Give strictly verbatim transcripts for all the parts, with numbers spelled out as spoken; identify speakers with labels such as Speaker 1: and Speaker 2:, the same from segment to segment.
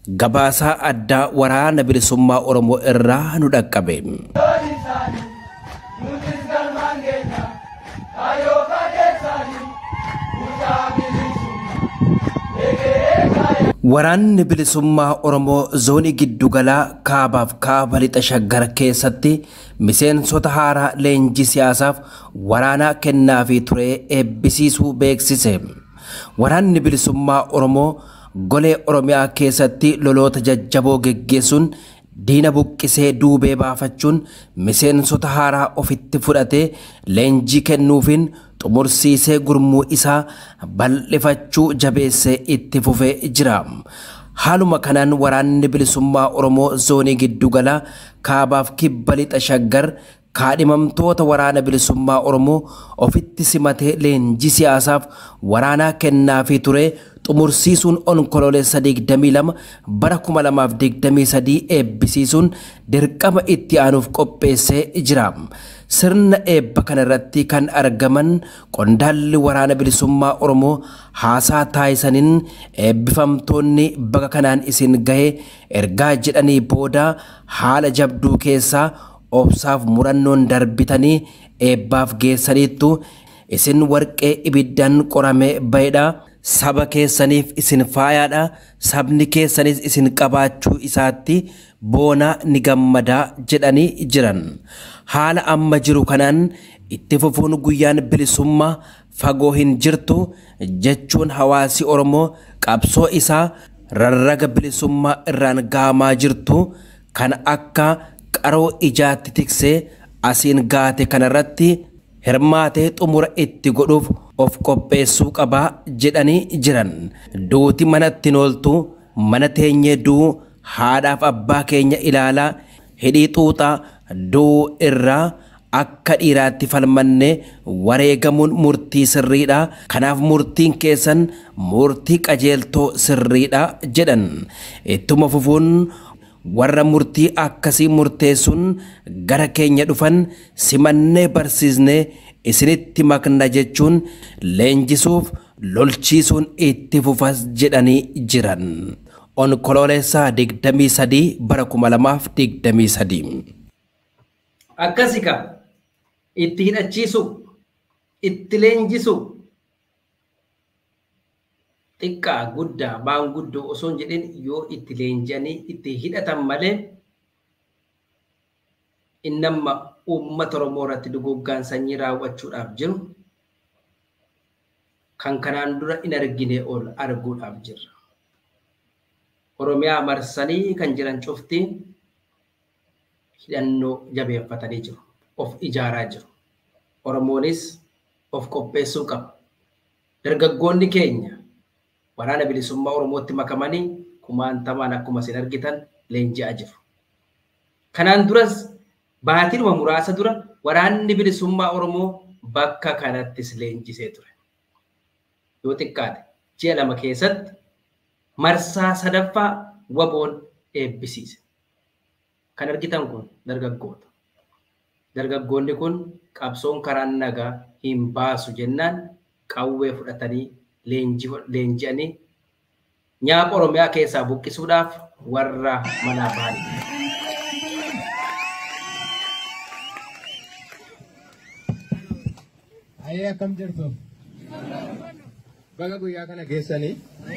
Speaker 1: Gabaasaa addaa waraana bilisummaa Oromoo irraa nu dhaqqabe. Waraanni bilisummaa Oromoo zoonii giddugalaa kaabaaf kaaba lixa shaggar keessatti miseensota haaraa leenjii siyaasaaf waraanaa kennaafii ture eebbisiisuu beeksise. Waraanni bilisummaa Oromoo golee Oromiyaa keessatti loloota jajjaboo geggeessuun diina buqqisee duubee baafachuun miseensota haaraa ofitti fudhatee leenjii kennuufiin xumursiisee gurmuu isaa bal'ifachuu jabeessee itti fufee jira. Haaluma kanaan waraanni bilisummaa Oromoo zoonii giddugalaa kaabaaf kibba lixa shaggar kaadhimamtoota waraana bilisummaa Oromoo ofitti simatee leenjii siyaasaaf waraanaa kennaafii ture xumursiisuun onkoloolessa digdamii lama bara kuma lamaaf digdamii sadii eebbisiisuun dirqama itti aanuuf qopheessee jira. Sirna eebba kanarratti kan argaman qondaalli waraana bilisummaa Oromoo haasaa taasisaniin eebbifamtoonni baga kanaan isin gahee ergaa jedhanii booda haala jabduu keessaa obsaaf murannoon darbitanii eebbaaf geessaniittu isin warqee ibiddaan qoramee bayidha. Saba keessaniif isin faayaadha. Sabni keessanis isin qabaachuu isaatti boona ni gammadaa jedhanii jiran. Haala amma jiru kanaan itti fufuun guyyaan bilisummaa fagoo hin jirtu jechuun hawaasi Oromoo qabsoo isaa rarraga bilisummaa irraan gaamaa jirtu kan akka qaroo ijaatti tiksee asiin gaate kanarratti hirmaatee xumura itti godhuuf of qopheessuu qabaa jedhanii jiran. Duuti manatti nooltu mana teenyee duu haadhaaf abbaa keenya ilaalaa hidhii xuuxaa duu irraa akka dhiiraatti falmannee wareegamuun murtii sirriidha. Kanaaf murtiin keessan murtii qajeeltoo sirriidha jedhan. Ittuma fufuun warra murtii akkasii murteessuun gara keenya dhufan simannee barsiisnee isinitti makna jechuun leenjisuuf lolchiisuun itti fufas jedhanii jiran. Onkoloolessa digdamii sadii bara kuma lamaaf digdamii sadii.
Speaker 2: Akkasika itti hidhachiisu itti leenjisu xiqqaa guddaa maanguddoo osoo hin jedhin yoo itti leenjanii itti hidhatan malee innamma uummata Oromoo irratti duguggaan sanyii raawwachuudhaaf jiru kan kanaan dura hin argine ol arguudhaaf jirra. Oromiyaa marsanii kan jiran cuftii hidhannoo jabeeffatanii jiru. Of ijaaraa jiru. Oromoonis of qopheessuu qaba. Dargaggoonni keenya waraana bilisummaa Oromootti makamanii kumaantamaan akkuma isin argitan leenji'aa jiru. Kanaan duras baatiruma muraasa dura waraanni bilisummaa Oromoo bakka kanattis leenjisee ture. Yoo xiqqaate ji'a lama keessatti marsaa sadaffaa waboon eebbisiise. Kan argitan kun dargaggoota. Dargaggoonni kun qabsoon karaan nagaa hin baasu jennaan qawwee fudhatanii leenji'anii nyaapa Oromiyaa keessaa buqqisuudhaaf warra manaa bahanii.
Speaker 3: Ayee akkam jirtu? Baga guyyaa kana geessanii.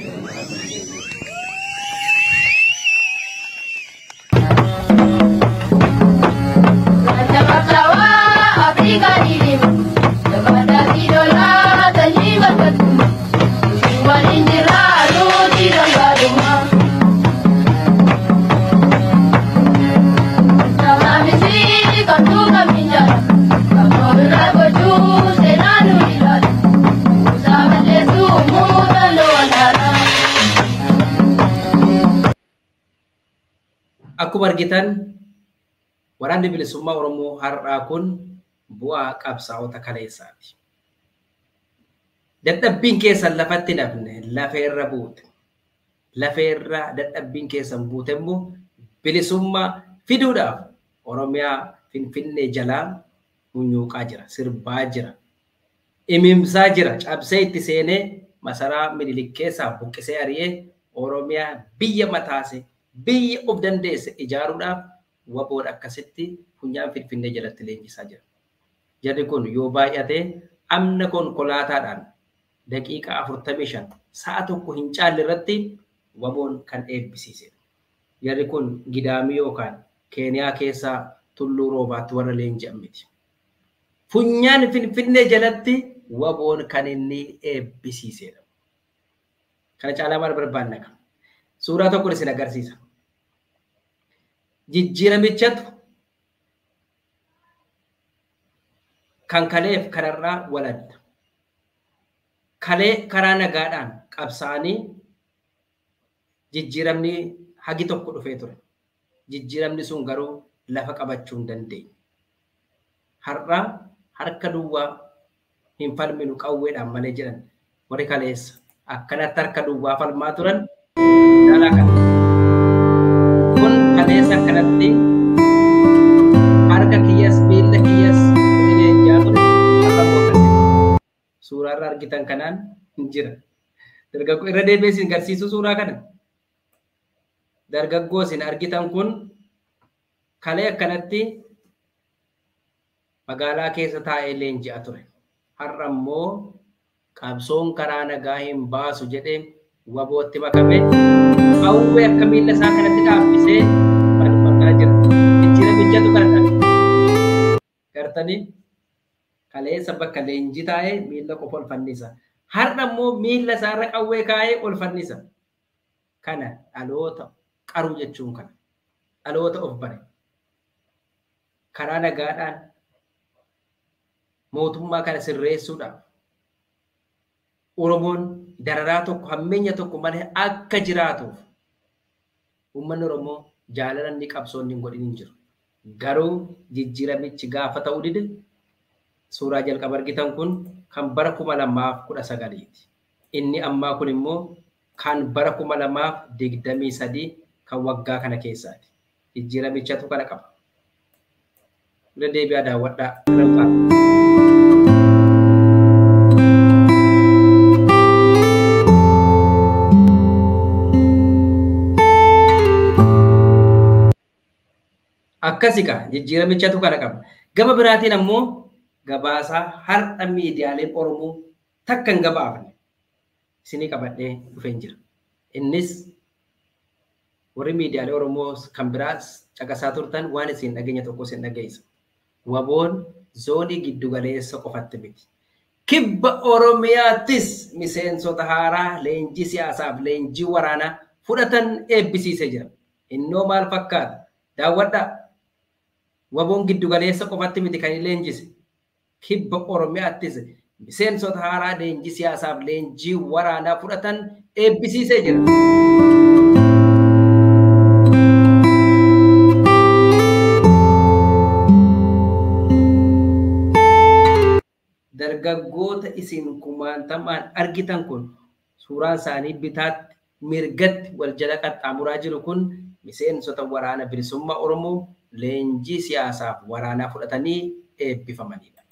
Speaker 2: Akkuma argitan waraanni bilisummaa Oromoo har'aa kun bu'aa qabsaa'ota kaleessaati. Dadhabbiin keessan lafatti nafne lafeerra buute. Lafeerra dadhabbiin keessan buute immoo bilisummaa fiduudhaaf Oromiyaa Finfinnee jalaa munyuuqaa jira, sirbaa jira, imimsaa jira, cabsee itti seenee masaraa Minilik keessaa buqqisee ari'ee Oromiyaa biyya mataase biyya of dandeesse ijaaruudhaaf waboon akkasitti funyaan Finfinnee jalatti leenjisaa jira. Jarri kun yoo baay'ate amna konkolaataadhaan daqiiqaa afurtamii shan sa'a tokko hin caalle irratti waboon kan eebbisiise. Jarri kun gidaamii yookaan Keeniyaa keessaa tulluu roobaatti warra leenji'an miti. Funyaan Finfinnee jalatti waboon kan inni eebbisiisedha. Kana caalaa maal barbaanna? Suuraa tokko isin agarsiisa. Jijjiiramichatu kan kaleef kararraa waladda. Kalee karaa nagaadhaan qabsaanii jijjiiramni hagi tokko dhufee ture. Jijjiiramni sun garuu lafa qabachuu hin dandeenye. Har'a harka duwwaa hin falminu qawweedhaan malee jedhan warri kaleessa akkanatti harka duwwaa falmaa turan dhalaa kan kun kaleessa akkanatti harka kiyyas miila kiyyas leenjaa ture har'a akkasii suuraa irra argitan kanaan hin jira. Dargaggoo irra deebi'ee isin agarsiisu suuraa kana. Dargaggoo isin argitan kun kalee akkanatti magaalaa keessa taa'ee leenji'a ture. Har'a immoo qabsoon karaa nagaa hin baasu jedhee wabootti makame qawwee akka miila isaa kanatti dhaabbisee falmataa jira. Jijjiiramichatu kana gartanii kaleessa bakka leenji taa'ee miila qofa ol fannisa. Har'a immoo miila isaarra qawwee kaa'ee ol fannisa. Kana dhaloota qaruu jechuun kana dhaloota of bare karaa nagaadhaan mootummaa kana sirreessuudhaaf Oromoon dararaa tokko hammeenya tokko malee akka jiraatuuf uummanni Oromoo jaalala inni qabsoon hin godhin hin jiru. Garuu jijjiiramichi gaafa ta'uu dide suuraa jalqaba argitan kun kan bara kuma lamaaf kudha sagaliiti. Inni ammaa kun immoo kan bara kuma lamaaf digdamii sadii kan waggaa kana keessaati. Jijjiiramichatu kana qaba. Ula deebi'aa daawwadhaa. Akkasika jijjiiramichatu kana qaba. Gama biraatiin ammoo gabaasaa har'a miidiyaaleen Oromoo takka hin gabaafne isinii qabadhee dhufeen jira. Innis warri miidiyaalee Oromoo kan biraas caqasaa turtan waan isin dhageenya tokko isin dhageessa. Waboon zoonii giddu galeessa qofatti miti. Kibba Oromiyaattis miseensota haaraa leenjii siyaasaaf leenjii waraanaa fudhatan eebbisiisee jira. Innoo maal fakkaata? Daawwadhaa. Waboon giddu galeessa qofatti miti kan leenjise. Kibba Oromiyaattis miseensota haaraa leenjii siyaasaaf leenjii waraanaa fudhatan eebbisiisee jira. Dargaggoota isin kumaantamaan argitan kun suuraan isaanii bitaatti mirgatti wal jala qaxxaamuraa jiru kun miseensota waraana bilisummaa Oromoo leenjii siyaasaaf waraanaa fudhatanii eebbifamanidha.